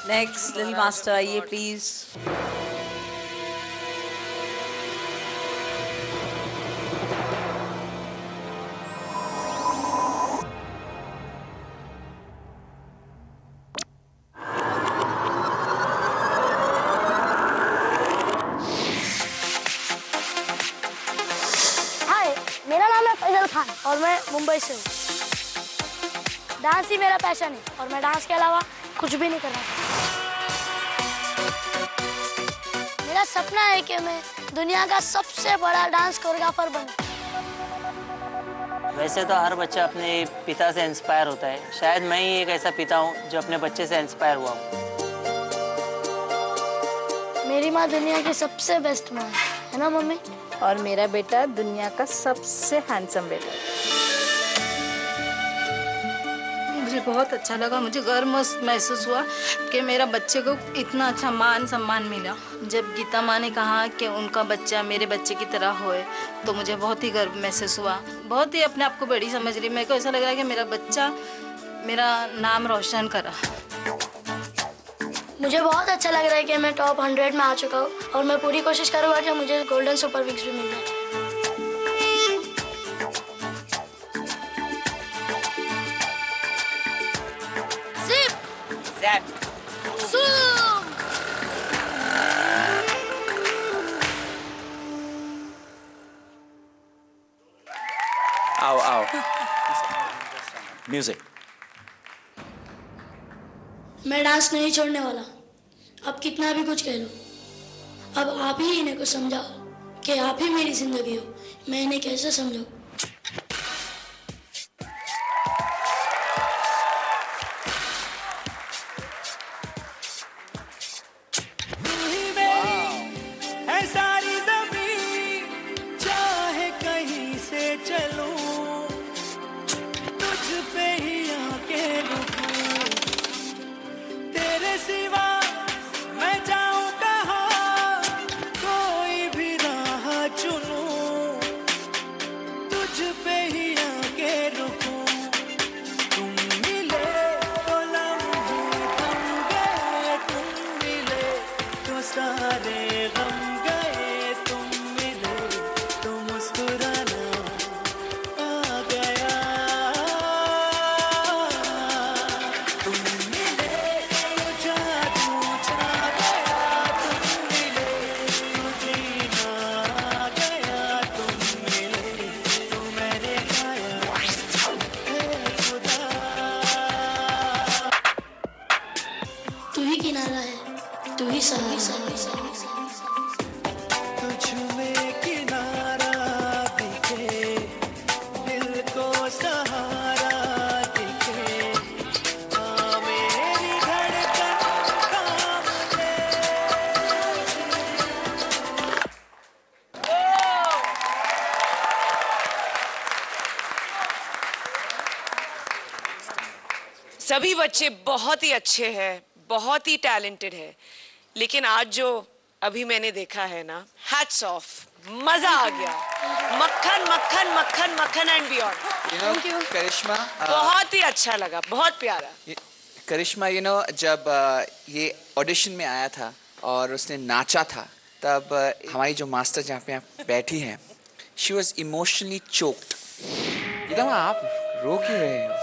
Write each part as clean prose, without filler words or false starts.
Next little master आइए please. मेरा नाम है फैजल खान और मैं मुंबई से हूँ। डांस ही मेरा पैशन है और मैं डांस के अलावा कुछ भी नहीं करना चाहता। मेरा सपना है कि मैं दुनिया का सबसे बड़ा डांस कोरियोग्राफर बनूं। वैसे तो हर बच्चा अपने पिता से इंस्पायर होता है। शायद मैं ही एक ऐसा पिता हूँ जो अपने बच्चे से इंस्पायर हुआ हूँ। मेरी माँ दुनिया की सबसे बेस्ट माँ है ना मम्मी? और मेरा बेटा दुनिया का सबसे हैंडसम बेटा। मुझे बहुत अच्छा लगा, मुझे गर्व महसूस हुआ कि मेरा बच्चे को इतना अच्छा मान सम्मान मिला। जब गीता माँ ने कहा कि उनका बच्चा मेरे बच्चे की तरह होए तो मुझे बहुत ही गर्व महसूस हुआ। बहुत ही अपने आप को बड़ी समझ रही। मेरे को ऐसा लग रहा है कि मेरा बच्चा मेरा नाम रोशन करा। मुझे बहुत अच्छा लग रहा है कि मैं टॉप 100 में आ चुका हूँ और मैं पूरी कोशिश करूँगा कि मुझे गोल्डन सुपर विंग्स भी मिल जाए। आओ आओ। म्यूजिक। मैं डांस नहीं छोड़ने वाला। अब कितना भी कुछ कह लो, अब आप ही इन्हें को समझाओ कि आप ही मेरी जिंदगी हो। मैं इन्हें कैसे समझाऊं? तू ही किनारा है, तू ही सहारा। सभी बच्चे बहुत ही अच्छे हैं, बहुत ही टैलेंटेड है, लेकिन आज जो अभी मैंने देखा है ना, हैट्स ऑफ, मजा आ गया। मक्खन मक्खन मक्खन मक्खन and beyond. Thank you. Karishma बहुत ही अच्छा लगा, बहुत प्यारा। करिश्मा जब ये ऑडिशन में आया था और उसने नाचा था, तब हमारी जो मास्टर जहाँ पे आप बैठी हैं, शी वॉज इमोशनली चोक्ड। आप रो क्यों रहे हैं?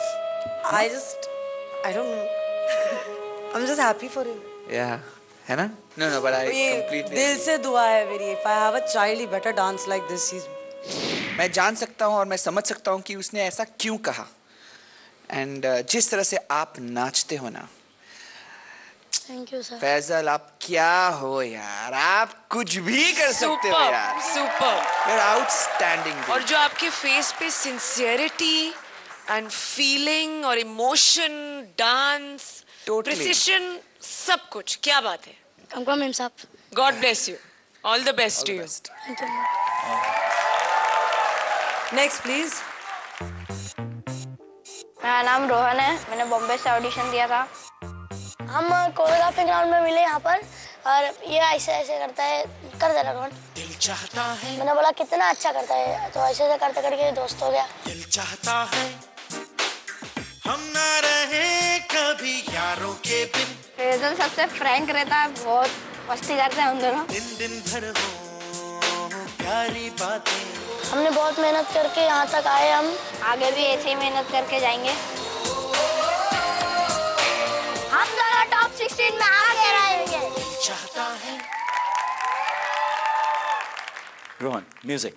I don't know. I'm just happy for him. Yeah, है ना? No, but I completely. दिल से दुआ है मेरी। If I have a child, he better dance like this. मैं जान सकता हूँ और मैं समझ सकता हूँ कि उसने ऐसा क्यों कहा। And जिस तरह से आप नाचते हो ना, थैंक यू सर। फैजल, आप क्या हो यार, आप कुछ भी कर सकते हो यार। सुपर। You're outstanding. और जो आपके फेस पे सिंसियरिटी एंड फीलिंग और इमोशन, डांस, प्रिसिशन, सब कुछ, क्या बात है। कंग्रेचुलेशन मैम साहब। God bless you, all the best to you. Thank you. Next please. मेरा नाम रोहन है, मैंने बॉम्बे से ऑडिशन दिया था। हम कोरियोग्राफी ग्राउंड में मिले यहाँ पर और ये ऐसे ऐसे करता है, कर दे रहा दिल चाहता है। मैंने बोला कितना अच्छा करता है, तो ऐसे ऐसे करते करके दोस्त हो गया। दिल चाहता है हम ना रहे कभी यारों के बिन। फैजल सबसे फ्रैंक रहता है, बहुत मस्ती करते हैं हम दोनों। दिन भर हो प्यारी बातें। हमने बहुत मेहनत करके यहाँ तक आए, हम आगे भी ऐसे ही मेहनत करके जाएंगे। हम दोनों टॉप 16 में आगे रहेंगे। चाहता है। रोहन, म्यूजिक।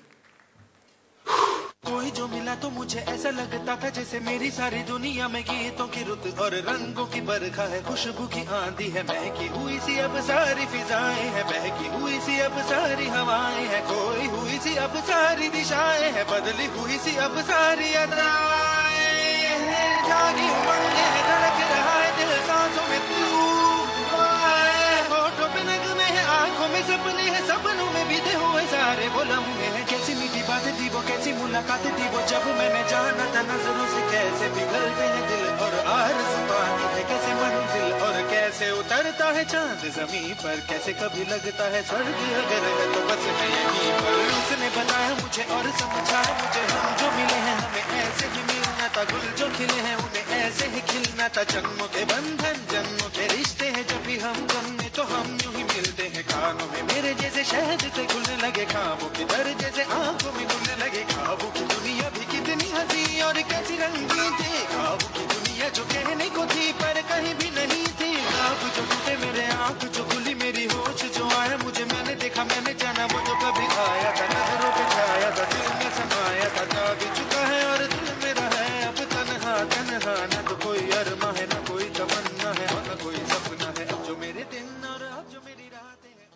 कोई जो मिला तो मुझे ऐसा लगता था जैसे मेरी सारी दुनिया में गीतों की रुत और रंगों की बरखा है, खुशबू की आंधी है, महकी हुई सी अब सारी फिजाएं हैं, बहकी हुई सी अब सारी हवाएं हैं, खोई हुई सी अब सारी दिशाएं हैं, बदली हुई सी अब सारी अदाएं हैं, जागी उमंगे हैं, धड़क रहा है दिल सांसों में तू, होठों पे नगमे हैं, आंखों में सपने हैं, सपनों में बीते हुए सारे वो लम्हे हैं, कैसी मीठी बातें थी वो, कैसी मुलाकातें थी वो, जब मैंने जाना था नजरों से कैसे पिघलते हैं दिल और आरज़ू पाती है कैसे मंजिल, और कैसे उतरता है चांद ज़मीं पर, कैसे कभी लगता है स्वर्ग अगर है तो बस मैं यहीं पर। उसने बताया मुझे और समझाया मुझे, हम जो मिले हैं हमें ऐसे ही मिलना था, गुल जो खिले हैं उन्हें ऐसे ही खिलना था, जन्मों के बंधन जन्मों के रिश्ते हैं, जब भी हम जन्मे तो हम यूं ही मिलते हैं, कानों में मेरे जैसे शहद से खुलने लगे ख्वाबों के दर जैसे आंखों में खुलने लगे, ख्वाबों की दुनिया भी कितनी हंसी और कैसी रंगीन थी, ख्वाबों की दुनिया जो कहने को थी पर कहीं भी नहीं थी, ख्वाब जो टूटे मेरे आंख जो खुली मेरी होश जो आया मुझे, मैंने देखा मैंने जाना वो जो कभी आया था, नजरों पे छाया था, दिल में समाया था, जा भी चुका है और दिल मेरा है अब तन्हा तन्हा, न तो कोई अरमा है न कोई तमन्ना है न कोई सपना है, अब जो मेरे दिन और अब जो मेरी रातें हैं।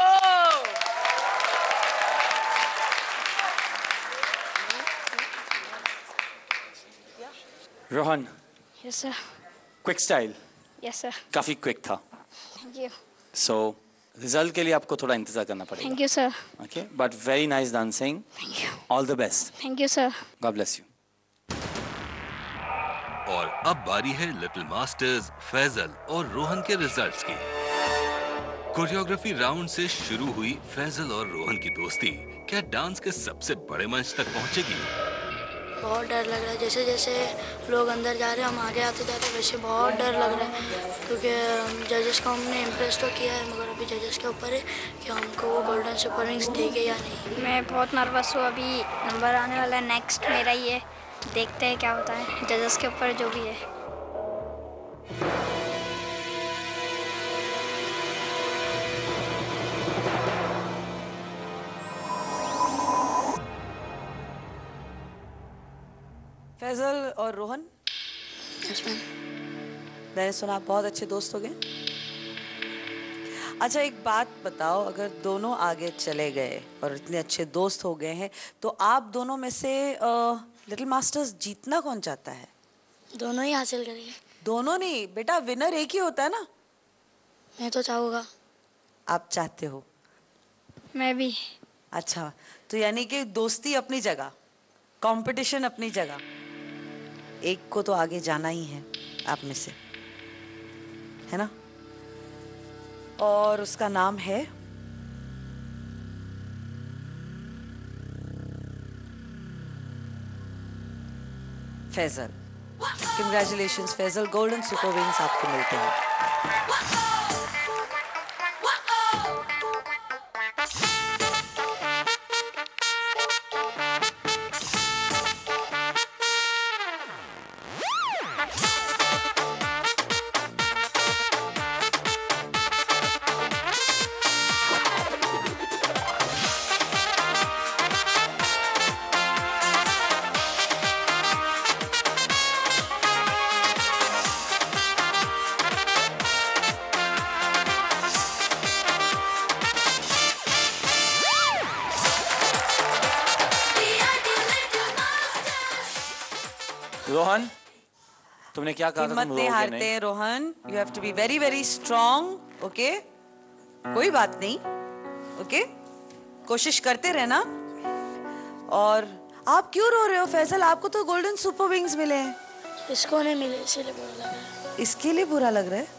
Rohan, yes sir. Quick style, yes sir. काफी क्विक था। Thank you. सो रिजल्ट के लिए आपको थोड़ा इंतजार करना पड़ेगा। Thank you sir. Okay, but very nice dancing. Thank you. All the best. Thank you sir. God bless you. और अब बारी है लिटिल मास्टर्स फैजल और रोहन के रिजल्ट्स की। कोरियोग्राफी राउंड से शुरू हुई फैजल और रोहन की दोस्ती क्या डांस के सबसे बड़े मंच तक पहुंचेगी? बहुत डर लग रहा है, जैसे जैसे लोग अंदर जा रहे हैं हम आगे आते जा रहे हैं, वैसे बहुत डर लग रहा है, क्योंकि जजेस को हमने इम्प्रेस तो किया है मगर अभी जजेस के ऊपर है कि हमको वो गोल्डन सुपर विंग्स देंगे या नहीं। मैं बहुत नर्वस हूँ, अभी नंबर आने वाला है, नेक्स्ट मेरा ही है, देखते हैं क्या होता है, जजेस के ऊपर जो भी है। फैजल और रोहन, मैंने सुना आप बहुत अच्छे दोस्त हो गए। अच्छा एक बात बताओ, अगर दोनों आगे चले गए और इतने अच्छे दोस्त हो गए हैं तो आप दोनों में से लिटिल मास्टर्स जीतना कौन चाहता है? दोनों ही हासिल करेंगे। दोनों नहीं बेटा, विनर एक ही होता है ना। मैं तो चाहूँगा। आप चाहते हो? मैं भी। अच्छा, तो यानी कि दोस्ती अपनी जगह, कंपटीशन अपनी जगह, एक को तो आगे जाना ही है आप में से, है ना? और उसका नाम है Faisal. Congratulations Faisal, golden super wings आपको मिलते हैं। रोहन, तुमने क्या कहा था? हिम्मत नहीं हारते हैं Rohan, you have to be very very strong. Okay, कोई बात नहीं, ओके, कोशिश करते रहना। और आप क्यों रो रहे हो फैजल? आपको तो गोल्डन सुपर विंग्स मिले हैं। इसको नहीं मिले इसीलिए बुरा लग रहा है। इसके लिए बुरा लग रहा है?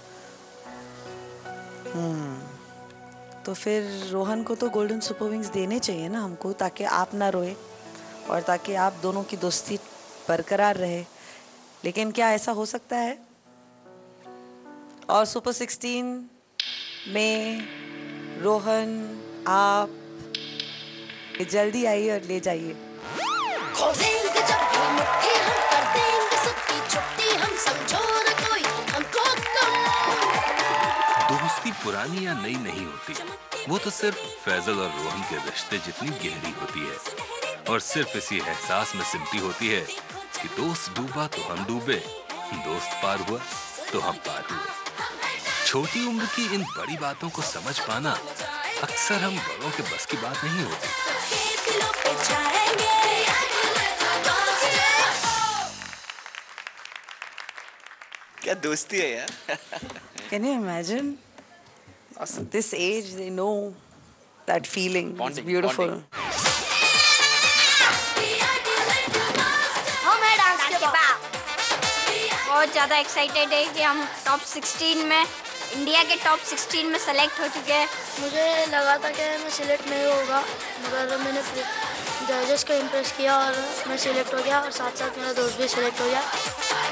तो फिर रोहन को तो गोल्डन सुपर विंग्स देने चाहिए ना हमको, ताकि आप ना रोए और ताकि आप दोनों की दोस्ती बरकरार रहे। लेकिन क्या ऐसा हो सकता है? और सुपर 16 में रोहन आप जल्दी आइए और ले जाइए। दोस्ती पुरानी या नई नहीं होती, वो तो सिर्फ फैजल और रोहन के रिश्ते जितनी गहरी होती है और सिर्फ इसी एहसास में सिमटी होती है कि दोस्त डूबा तो हम डूबे, दोस्त पार हुआ तो हम पार हुए। छोटी उम्र की इन बड़ी बातों को समझ पाना अक्सर हम बड़ों के बस की बात नहीं होती। क्या दोस्ती है यार। Can you imagine? Awesome. This age, they know that feeling. Bonding, It's beautiful. bonding. बहुत ज़्यादा एक्साइटेड है कि हम टॉप 16 में, इंडिया के टॉप 16 में सेलेक्ट हो चुके हैं। मुझे लगा था कि मैं सिलेक्ट नहीं होगा, मगर मैंने जजेस को इम्प्रेस किया और मैं सिलेक्ट हो गया और साथ साथ मेरा दोस्त भी सिलेक्ट हो गया।